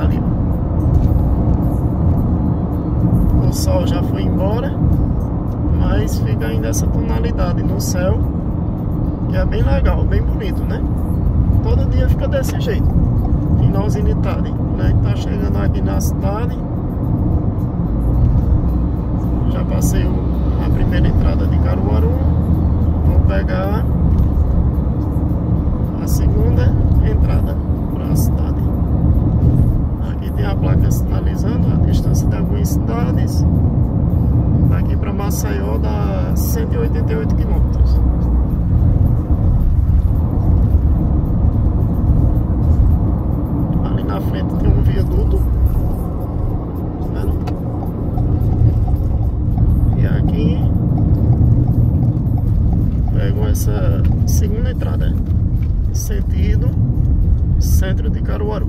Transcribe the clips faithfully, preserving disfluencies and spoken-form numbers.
ali. O sol já foi embora, mas fica ainda essa tonalidade no céu, que é bem legal, bem bonito, né? Todo dia fica desse jeito, finalzinho de tarde, né? Tá chegando aqui na cidade. Já passei a primeira entrada de Caruaru. Vou pegar a segunda entrada para a cidade. Aqui tem a placa sinalizando a distância de algumas cidades. Daqui para Maceió dá cento e oitenta e oito quilômetros. Ali na frente tem um viaduto. Tá vendo? E aqui pego essa segunda entrada, sentido centro de Caruaru.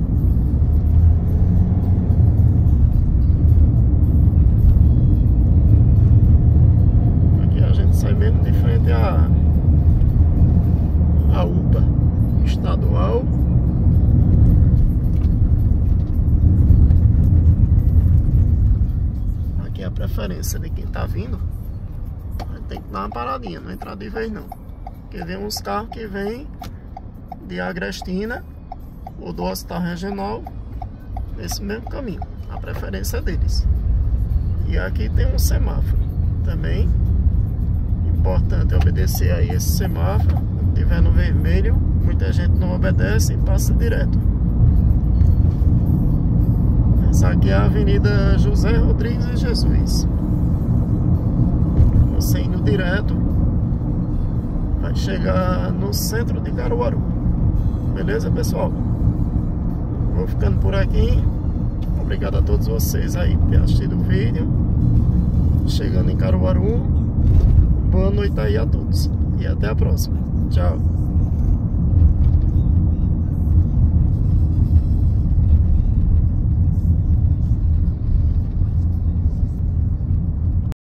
Aqui a gente sai mesmo de frente à, à U P A estadual. Aqui é a preferência de quem tá vindo. Tem que dar uma paradinha, não entrar de vez não. Porque vem uns carros que vêm de Agrestina ou do Hospital Regional, nesse mesmo caminho. A preferência é deles. E aqui tem um semáforo também. Importante obedecer aí esse semáforo. Se tiver no vermelho, muita gente não obedece e passa direto. Essa aqui é a Avenida José Rodrigues e Jesus. Você indo direto, vai chegar no centro de Caruaru. Beleza, pessoal? Vou ficando por aqui. Obrigado a todos vocês aí por ter assistido o vídeo. Chegando em Caruaru. Boa noite aí a todos. E até a próxima. Tchau.